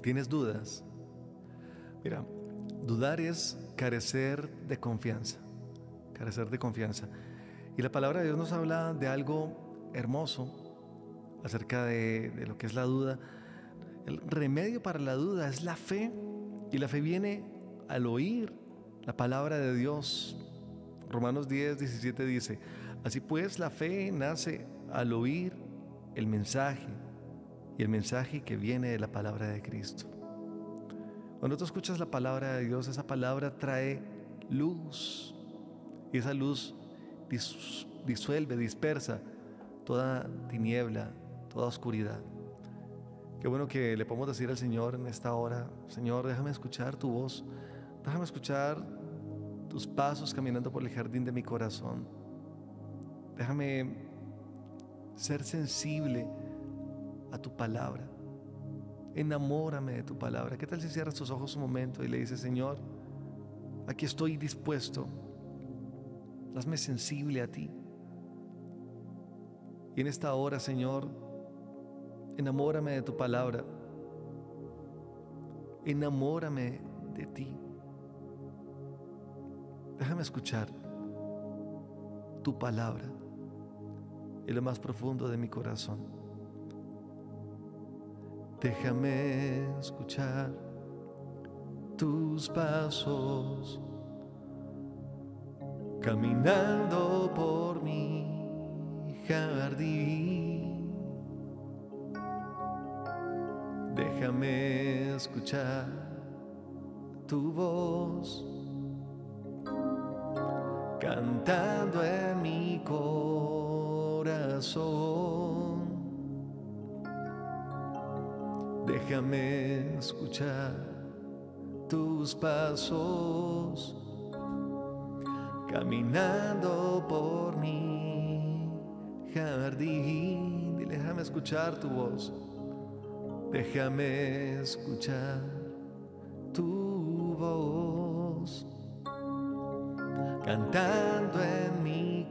¿Tienes dudas? Mira, dudar es carecer de confianza. Carecer de confianza. Y la palabra de Dios nos habla de algo hermoso acerca de lo que es la duda. El remedio para la duda es la fe. Y la fe viene al oír la palabra de Dios. Romanos 10:17 dice: así pues, la fe nace al oír el mensaje, y el mensaje que viene de la palabra de Cristo. Cuando tú escuchas la palabra de Dios, esa palabra trae luz, y esa luz disuelve, dispersa toda tiniebla, toda oscuridad. Qué bueno que le podemos decir al Señor en esta hora: Señor, déjame escuchar tu voz, déjame escuchar tus pasos caminando por el jardín de mi corazón. Déjame ser sensible a tu palabra. Enamórame de tu palabra. ¿Qué tal si cierras tus ojos un momento y le dices: Señor, aquí estoy dispuesto, hazme sensible a ti? Y en esta hora, Señor, enamórame de tu palabra. Enamórame de ti. Déjame escuchar tu palabra en lo más profundo de mi corazón. Déjame escuchar tus pasos caminando por mi jardín. Déjame escuchar tu voz cantando en mi corazón. Déjame escuchar tus pasos caminando por mi jardín. Dile: déjame escuchar tu voz. Déjame escuchar tu voz cantando en mi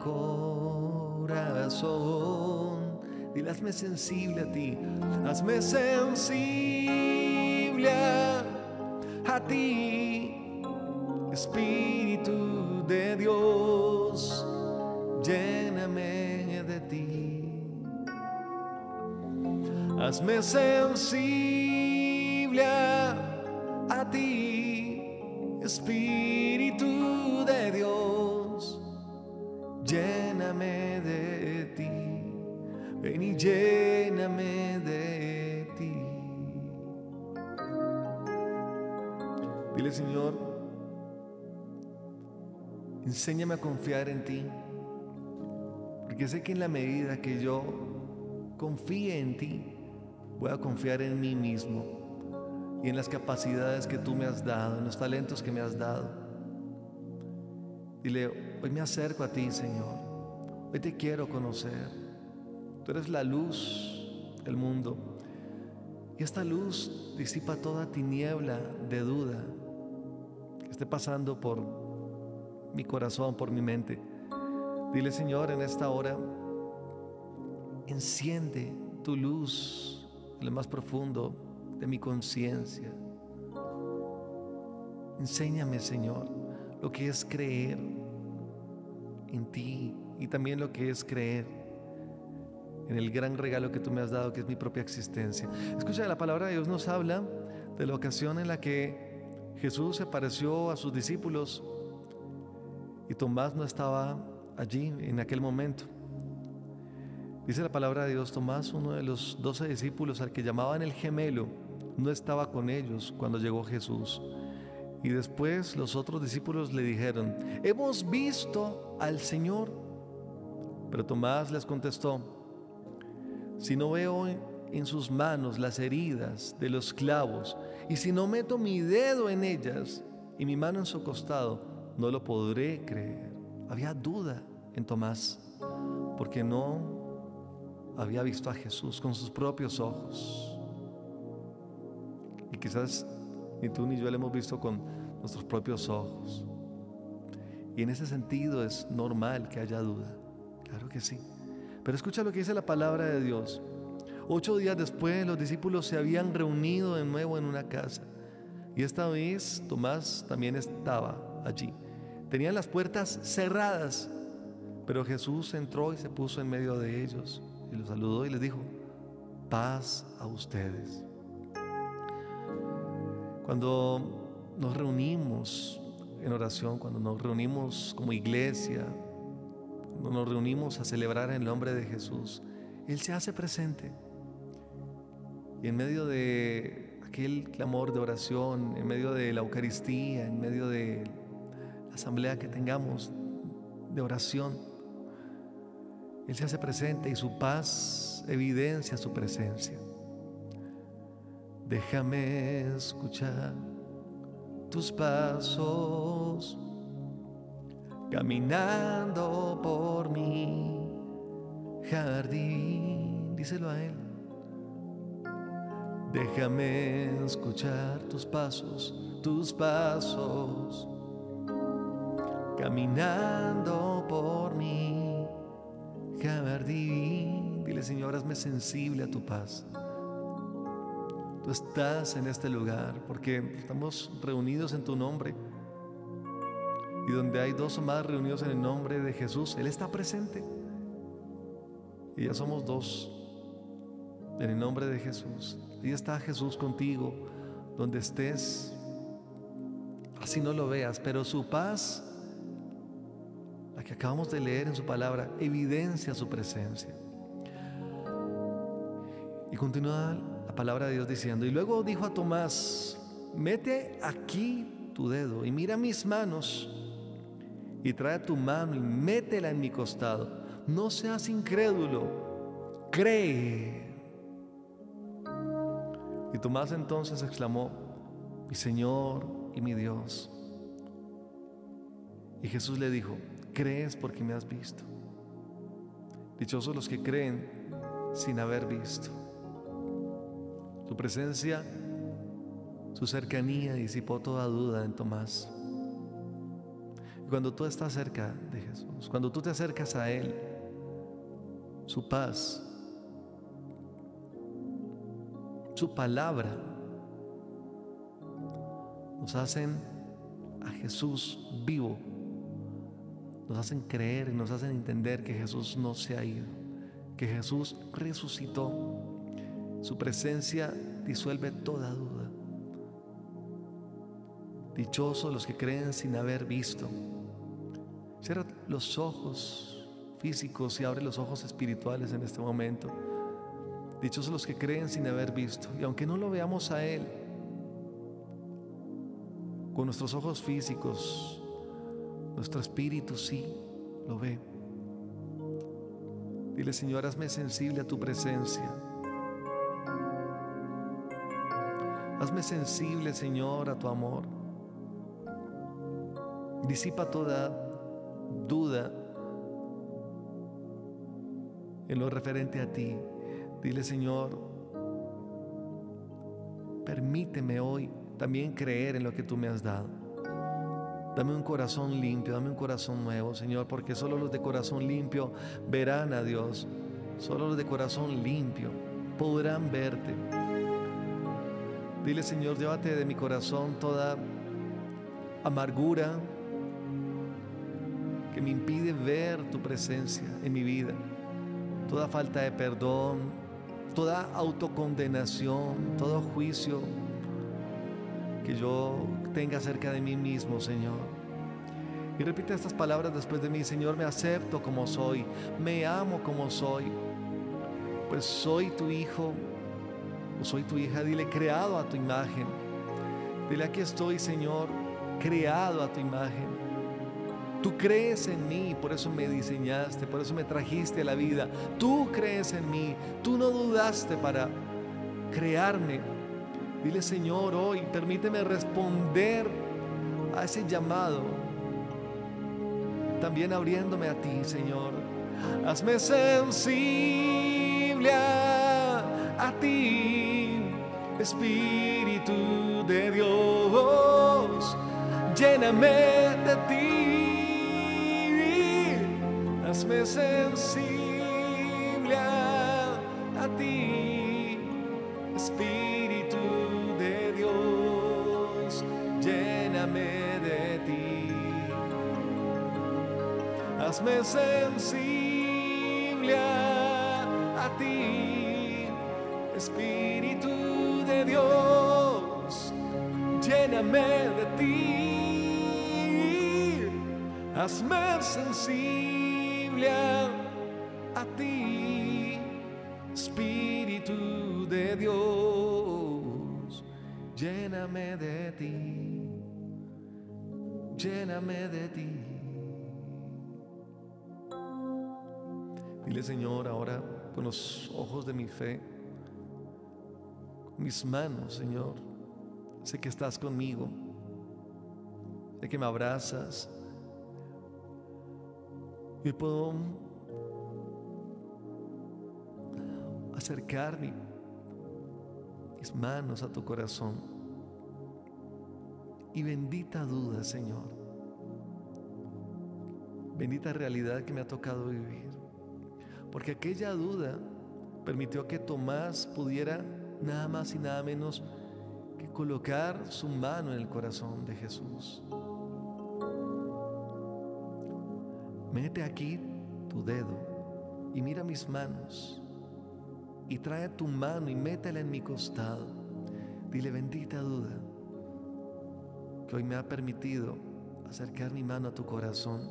corazón. Dile: hazme sensible a ti, hazme sensible a ti, Espíritu de Dios, lléname de ti. Hazme sensible a ti, Espíritu de Dios, lléname de ti. Ven y lléname de ti. Dile: Señor, enséñame a confiar en ti, porque sé que en la medida que yo confíe en ti, voy a confiar en mí mismo y en las capacidades que tú me has dado, en los talentos que me has dado. Dile: hoy me acerco a ti, Señor, hoy te quiero conocer. Tú eres la luz del mundo, y esta luz disipa toda tiniebla de duda que esté pasando por mi corazón, por mi mente. Dile: Señor, en esta hora, enciende tu luz en lo más profundo de mi conciencia. Enséñame, Señor, lo que es creer en ti, y también lo que es creer en el gran regalo que tú me has dado, que es mi propia existencia. Escucha, la palabra de Dios nos habla de la ocasión en la que Jesús se apareció a sus discípulos y Tomás no estaba allí en aquel momento. Dice la palabra de Dios: Tomás, uno de los 12 discípulos al que llamaban el gemelo, no estaba con ellos cuando llegó Jesús. Y después los otros discípulos le dijeron: hemos visto al Señor. Pero Tomás les contestó: si no veo en sus manos las heridas de los clavos, y si no meto mi dedo en ellas y mi mano en su costado, no lo podré creer. Había duda en Tomás, porque no había visto a Jesús con sus propios ojos. Y quizás ni tú ni yo lo hemos visto con nuestros propios ojos. Y en ese sentido es normal que haya duda. Claro que sí. Pero escucha lo que dice la palabra de Dios. 8 días después, los discípulos se habían reunido de nuevo en una casa. Y esta vez Tomás también estaba allí. Tenían las puertas cerradas, pero Jesús entró y se puso en medio de ellos y los saludó y les dijo: paz a ustedes. Cuando nos reunimos en oración, cuando nos reunimos como iglesia, cuando nos reunimos a celebrar en el nombre de Jesús, Él se hace presente. Y en medio de aquel clamor de oración, en medio de la Eucaristía, en medio de la asamblea que tengamos de oración, Él se hace presente y su paz evidencia su presencia. Déjame escuchar tus pasos caminando por mi jardín. Díselo a Él. Déjame escuchar tus pasos caminando por mi jardín. Dile: Señor, hazme sensible a tu paz. Tú estás en este lugar porque estamos reunidos en tu nombre. Y donde hay 2 o más reunidos en el nombre de Jesús, Él está presente. Y ya somos 2 en el nombre de Jesús. Ahí está Jesús contigo, donde estés. Así no lo veas, pero su paz, la que acabamos de leer en su palabra, evidencia su presencia. Y continúa la palabra de Dios diciendo: y luego dijo a Tomás: mete aquí tu dedo y mira mis manos, y trae tu mano y métela en mi costado. No seas incrédulo, cree. Y Tomás entonces exclamó: mi Señor y mi Dios. Y Jesús le dijo: crees porque me has visto. Dichosos los que creen sin haber visto. Su presencia, su cercanía disipó toda duda en Tomás. Y cuando tú estás cerca de Jesús, cuando tú te acercas a Él, su paz, su palabra, nos hacen a Jesús vivo, nos hacen creer y nos hacen entender que Jesús no se ha ido, que Jesús resucitó. Su presencia disuelve toda duda. Dichosos los que creen sin haber visto. Cierra los ojos físicos y abre los ojos espirituales en este momento. Dichosos los que creen sin haber visto. Y aunque no lo veamos a Él con nuestros ojos físicos, nuestro espíritu sí lo ve. Dile: Señor, hazme sensible a tu presencia. Hazme sensible, Señor, a tu amor. Disipa toda duda en lo referente a ti. Dile: Señor, permíteme hoy también creer en lo que tú me has dado. Dame un corazón limpio, dame un corazón nuevo, Señor, porque solo los de corazón limpio verán a Dios. Solo los de corazón limpio podrán verte. Dile: Señor, llévate de mi corazón toda amargura que me impide ver tu presencia en mi vida, toda falta de perdón, toda autocondenación, todo juicio que yo tenga acerca de mí mismo, Señor. Y repite estas palabras después de mí: Señor, me acepto como soy, me amo como soy, pues soy tu hijo o soy tu hija. Dile: creado a tu imagen. Dile: aquí estoy, Señor, creado a tu imagen. Tú crees en mí, por eso me diseñaste, por eso me trajiste a la vida. Tú crees en mí, tú no dudaste para crearme. Dile: Señor, hoy permíteme responder a ese llamado, también abriéndome a ti, Señor. Hazme sensible a ti, Espíritu de Dios, lléname de ti. Hazme sensible a ti. Espíritu de Dios, lléname de ti. Hazme sensible a ti, Espíritu de Dios, lléname de ti. Hazme sensible a ti, Espíritu de Dios, lléname de ti, lléname de ti. Dile, Señor, ahora con los ojos de mi fe, con mis manos, Señor, sé que estás conmigo, sé que me abrazas y puedo acercar mis manos a tu corazón. Y bendita duda, Señor, bendita realidad que me ha tocado vivir, porque aquella duda permitió que Tomás pudiera nada más y nada menos que colocar su mano en el corazón de Jesús. Mete aquí tu dedo y mira mis manos, y trae tu mano y métela en mi costado. Dile, bendita duda, que hoy me ha permitido acercar mi mano a tu corazón.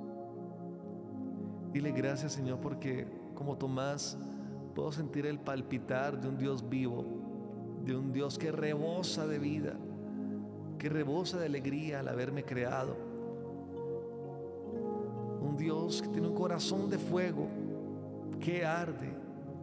Dile gracias, Señor, porque como Tomás puedo sentir el palpitar de un Dios vivo, de un Dios que rebosa de vida, que rebosa de alegría al haberme creado. Un Dios que tiene un corazón de fuego que arde.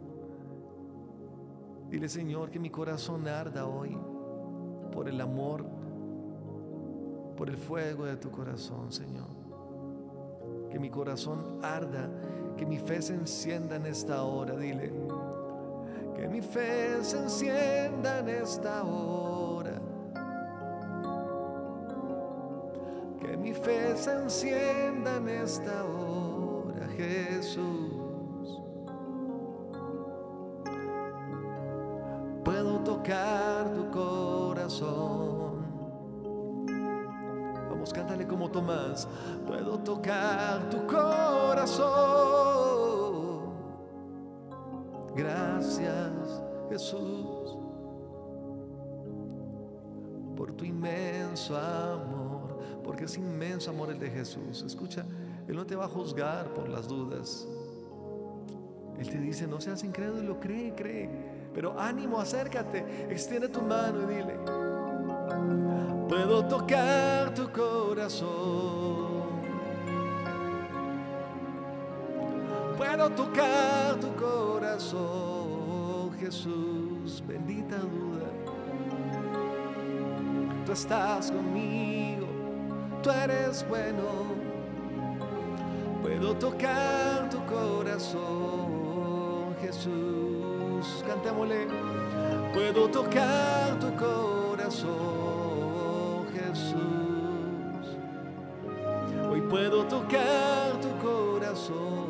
Dile, Señor, que mi corazón arda hoy por el amor, por el fuego de tu corazón, Señor. Que mi corazón arda, que mi fe se encienda en esta hora. Dile, que mi fe se encienda en esta hora. Que mi fe se encienda en esta hora, Jesús. Puedo tocar tu corazón. Vamos, cántale como Tomás. Puedo tocar tu corazón. Gracias, Jesús, por tu inmenso amor, porque es inmenso amor el de Jesús. Escucha, Él no te va a juzgar por las dudas. Él te dice, no seas incrédulo, cree. Pero ánimo, acércate, extiende tu mano y dile, puedo tocar tu corazón. Puedo tocar tu corazón, Jesús, bendita duda. Tú estás conmigo, tú eres bueno. Puedo tocar tu corazón, Jesús. Cantémosle. Puedo tocar tu corazón, Jesús. Hoy puedo tocar tu corazón.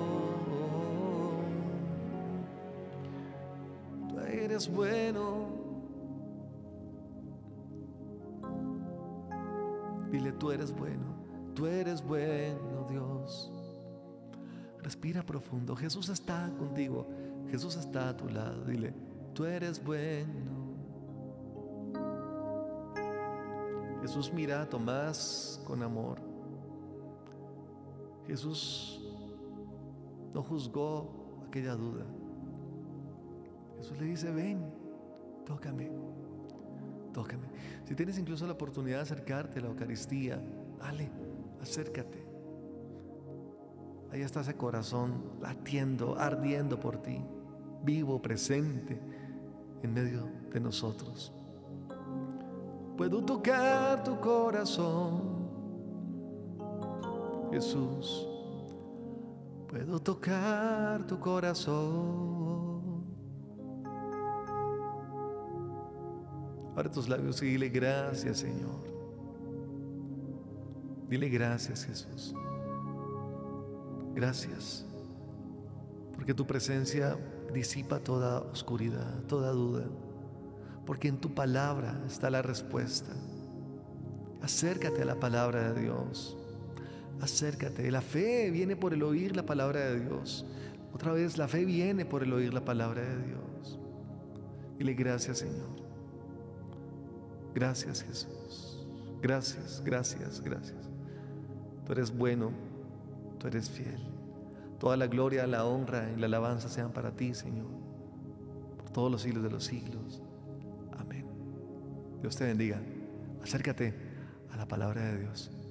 Tú eres bueno. Dile, tú eres bueno. Tú eres bueno, Dios. Respira profundo. Jesús está contigo. Jesús está a tu lado. Dile, tú eres bueno. Jesús mira a Tomás con amor. Jesús no juzgó aquella duda. Jesús le dice, ven, tócame. Si tienes incluso la oportunidad de acercarte a la Eucaristía, dale, acércate. Ahí está ese corazón latiendo, ardiendo por ti, vivo, presente en medio de nosotros. Puedo tocar tu corazón, Jesús. Puedo tocar tu corazón. Abre tus labios y dile gracias, Señor. Dile gracias, Jesús. Gracias, porque tu presencia disipa toda oscuridad, toda duda. porque en tu palabra está la respuesta. Acércate a la palabra de Dios. Acércate. La fe viene por el oír la palabra de Dios. Otra vez, la fe viene por el oír la palabra de Dios. Dile gracias, Señor. Gracias, Jesús. Gracias, gracias, gracias. Tú eres bueno, tú eres fiel. Toda la gloria, la honra y la alabanza sean para ti, Señor, por todos los siglos de los siglos. Amén. Dios te bendiga. Acércate a la palabra de Dios.